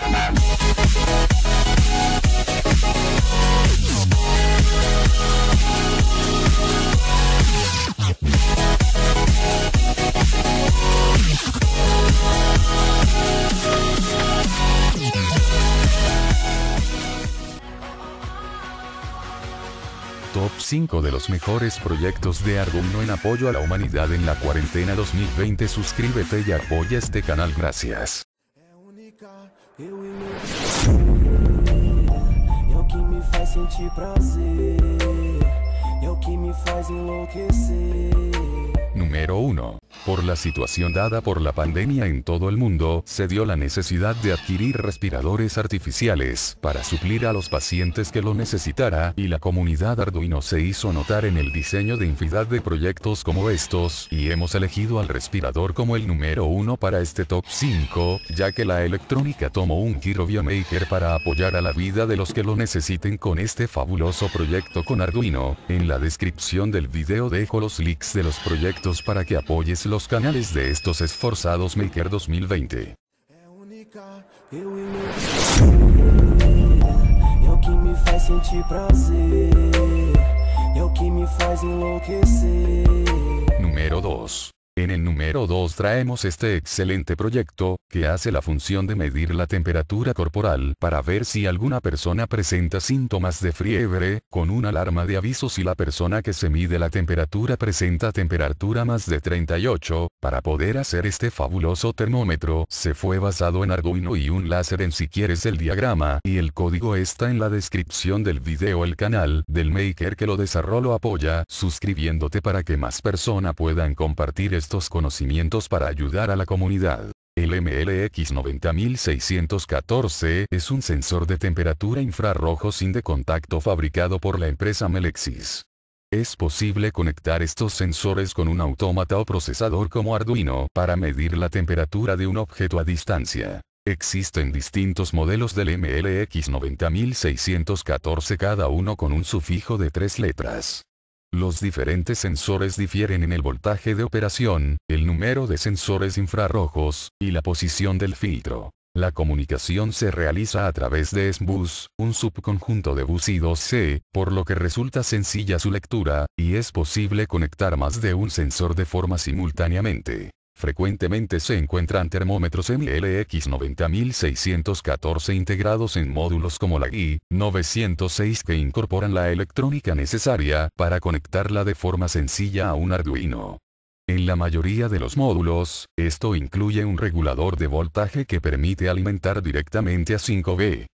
Top 5 de los mejores proyectos de Arduino en apoyo a la humanidad en la cuarentena 2020. Suscríbete y apoya este canal. Gracias. Número 1. Por la situación dada por la pandemia en todo el mundo, se dio la necesidad de adquirir respiradores artificiales para suplir a los pacientes que lo necesitara, y la comunidad Arduino se hizo notar en el diseño de infinidad de proyectos como estos, y hemos elegido al respirador como el número 1 para este top 5, ya que la electrónica tomó un giro biomaker para apoyar a la vida de los que lo necesiten con este fabuloso proyecto con Arduino. En la descripción del video dejo los links de los proyectos para que apoyes los canales de estos esforzados Maker 2020. Número 2. En el número 2 traemos este excelente proyecto, que hace la función de medir la temperatura corporal para ver si alguna persona presenta síntomas de fiebre, con una alarma de aviso si la persona que se mide la temperatura presenta temperatura más de 38. Para poder hacer este fabuloso termómetro, se fue basado en Arduino y un láser en si quieres el diagrama, y el código está en la descripción del video. El canal del Maker que lo desarrolló lo apoya, suscribiéndote para que más personas puedan compartir estos conocimientos para ayudar a la comunidad. El MLX90614 es un sensor de temperatura infrarrojo sin de contacto fabricado por la empresa Melexis. Es posible conectar estos sensores con un autómata o procesador como Arduino para medir la temperatura de un objeto a distancia. Existen distintos modelos del MLX90614, cada uno con un sufijo de 3 letras. Los diferentes sensores difieren en el voltaje de operación, el número de sensores infrarrojos, y la posición del filtro. La comunicación se realiza a través de SBus, un subconjunto de bus y 2C, por lo que resulta sencilla su lectura, y es posible conectar más de un sensor de forma simultáneamente. Frecuentemente se encuentran termómetros MLX90614 integrados en módulos como la i906 que incorporan la electrónica necesaria para conectarla de forma sencilla a un Arduino. En la mayoría de los módulos, esto incluye un regulador de voltaje que permite alimentar directamente a 5V.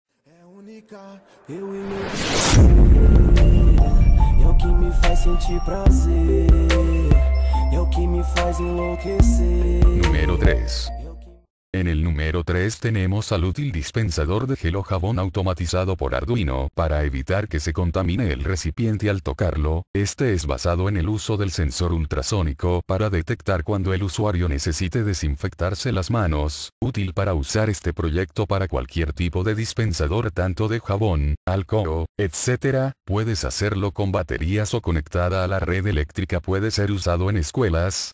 Número 3. En el número 3 tenemos al útil dispensador de gel o jabón automatizado por Arduino para evitar que se contamine el recipiente al tocarlo. Este es basado en el uso del sensor ultrasónico para detectar cuando el usuario necesite desinfectarse las manos, útil para usar este proyecto para cualquier tipo de dispensador tanto de jabón, alcohol, etc. Puedes hacerlo con baterías o conectada a la red eléctrica. Puede ser usado en escuelas,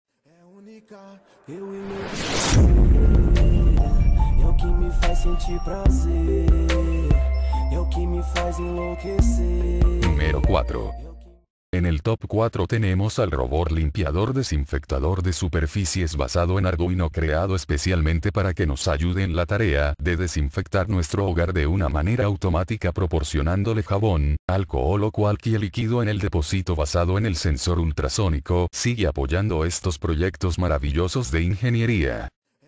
Número 4. En el top 4 tenemos al robot limpiador desinfectador de superficies basado en Arduino, creado especialmente para que nos ayude en la tarea de desinfectar nuestro hogar de una manera automática, proporcionándole jabón, alcohol o cualquier líquido en el depósito basado en el sensor ultrasónico. Sigue apoyando estos proyectos maravillosos de ingeniería.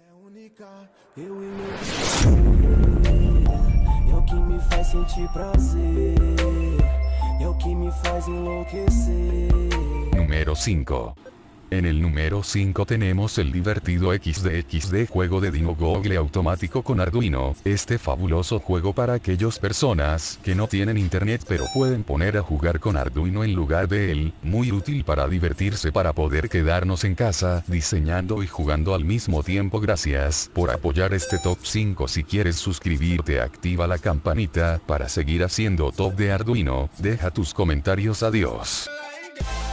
Número 5. En el número 5 tenemos el divertido XDXD, juego de Dino Google automático con Arduino. Este fabuloso juego para aquellas personas que no tienen internet pero pueden poner a jugar con Arduino en lugar de él, muy útil para divertirse, para poder quedarnos en casa diseñando y jugando al mismo tiempo. Gracias por apoyar este top 5. Si quieres suscribirte, activa la campanita para seguir haciendo top de Arduino. Deja tus comentarios. Adiós.